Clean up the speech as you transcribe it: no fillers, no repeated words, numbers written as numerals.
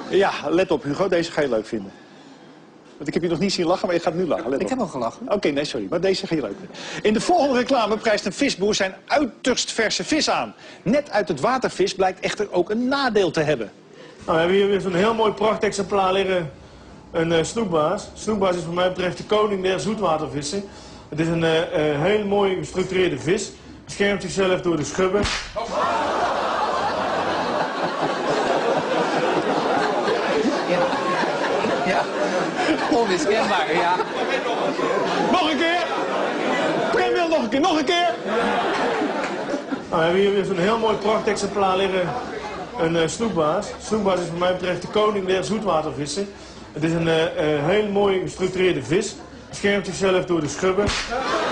Ja, let op Hugo, deze ga je leuk vinden. Want ik heb je nog niet zien lachen, maar je gaat nu lachen. Let op. Ik heb al gelachen. Oké, nee, sorry, maar deze ga je leuk vinden. In de volgende reclame prijst een visboer zijn uiterst verse vis aan. Net uit het watervis blijkt echter ook een nadeel te hebben. Nou, we hebben hier weer zo'n heel mooi prachtexemplaar liggen. Een snoekbaas. Snoekbaas is wat mij betreft de koning der zoetwatervissen. Het is een heel mooi gestructureerde vis. Beschermt zichzelf door de schubben. Ja, onmiskenbaar, ja. Nog een keer! Prem wil nog een keer, nog een keer! Nou, we hebben hier weer zo'n heel mooi prachtexemplaar liggen. Een snoekbaas. Snoekbaas is wat mij betreft de koning der zoetwatervissen. Het is een heel mooi gestructureerde vis. Beschermt zichzelf door de schubben.